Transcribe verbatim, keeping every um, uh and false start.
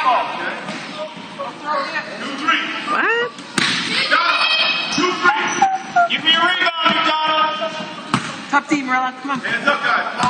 What? Give me a rebound, McDonald. Top team, Marilla. Come on. Hands up, guys.